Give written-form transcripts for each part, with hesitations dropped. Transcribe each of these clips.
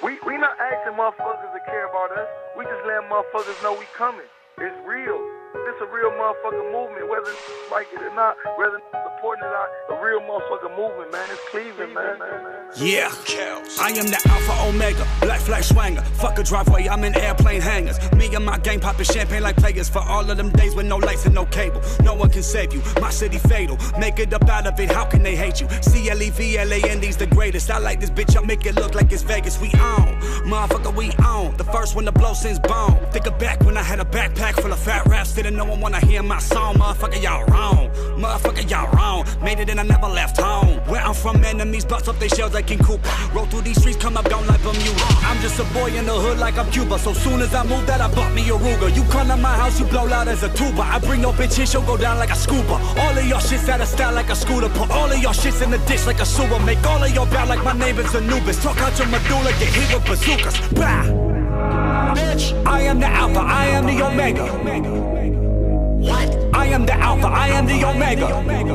We not asking motherfuckers to care about us. We just letting motherfuckers know we coming. It's real. It's a real motherfucking movement, whether like it or not, whether supporting it or not, a real motherfucking movement, man. It's Cleveland, man. Yeah, I am the Alpha Omega, black flag swanger. Fuck a driveway, I'm in airplane hangars. Me and my gang popping champagne like players for all of them days with no lights and no cable. No one can save you, my city fatal. Make it up out of it, how can they hate you? CLEVLAND's the greatest. I like this bitch, I'll make it look like it's Vegas. We on, motherfucker, we on. The first one to blow since bone. Think of back when I had a backpack full of fat raps. Didn't no one wanna hear my song. Motherfucker, y'all wrong. Motherfucker, y'all wrong. Made it and I never left home. Where I'm from, enemies bust up they shells like King Cooper. Roll through these streets, come up down like Bermuda. I'm just a boy in the hood like I'm Cuba. So soon as I move that, I bought me a Ruger. You come to my house, you blow loud as a tuba. I bring no bitch in, she'll go down like a scuba. All of your shit's out of style like a scooter. Put all of your shit's in the ditch like a sewer. Make all of your bow like my name is Anubis. Talk out your medulla, get hit with bazookas. Bah! Bitch, I am the Alpha, I am the Omega. What? I am the Alpha, I am the Omega.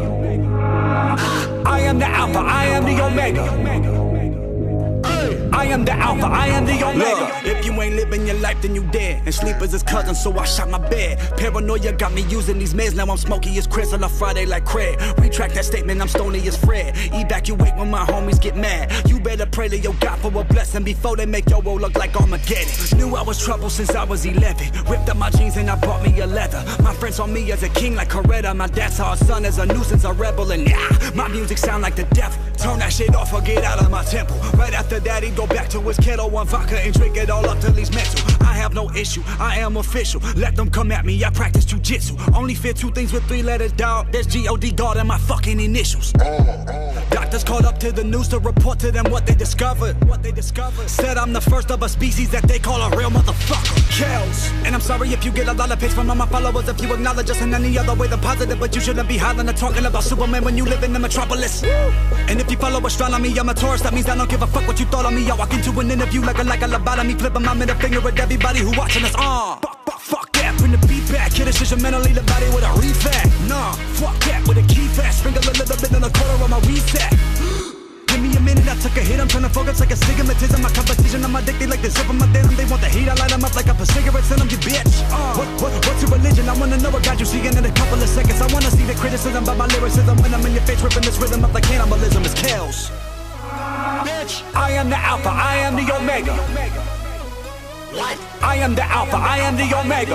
I am the Alpha, I am the Omega. I am the Alpha, I am the Omega. Look, if you ain't living your life, then you dead. And sleep is his cousin, so I shot my bed. Paranoia got me using these meds. Now I'm smoky as Chris on a Friday like Craig. Retract that statement, I'm stony as Fred. Evacuate when my homies get mad. You better pray to your God for a blessing before they make your roll look like Armageddon. Knew I was trouble since I was 11. Ripped up my jeans and I bought me a leather. My friends saw me as a king like Coretta. My dad saw his son as a nuisance, a rebel. And yeah, my music sound like the devil. Turn that shit off or get out of my temple. Right after that, he go back to his kettle, one vodka and drink it all up till he's mental. I have no issue, I am official. Let them come at me, I practice jujitsu. Only fear two things with 3 letters, dog. There's G-O-D, God, and my fucking initials. Doctors called up to the news to report to them what they discovered. Said I'm the first of a species that they call a real motherfucker. Kells. And I'm sorry if you get a lot of pics from all my followers. If you acknowledge us in any other way than positive, but you shouldn't be hollering or talking about Superman when you live in the metropolis. And if you follow astronomy, I'm a Taurus. That means I don't give a fuck what you thought of me. I walk into an interview like a lobotomy, flipping my middle finger at everybody who watching us. Fuck that, bring the beat back. Hit a shit mentally, the body with a refact. Nah, fuck that with a key fast. Sprinkle a little bit on the quarter of my reset. Give me a minute, I took a hit. I'm trying to focus like astigmatism. My competition, I'm addicted like the zip of my denim. They want the heat, I light them up like I put cigarettes in them, you bitch. What's your religion? I wanna know what God you see in a couple of seconds. I wanna see the criticism about my lyricism when I'm in your face, ripping this rhythm up like cannibalism. It's Kells. Bitch, I am the Alpha, I am the Omega. What? I am the Alpha, I am the Omega.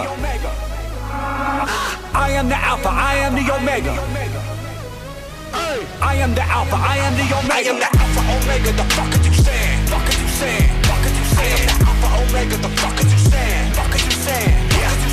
I am the Alpha, I am the Omega. I am the Alpha, I am the Omega. I am the Alpha Omega, the fuck are you saying? Fuck are you saying? Fuck are you saying? I am the Alpha Omega, the fuck are you saying? Fuck are you saying?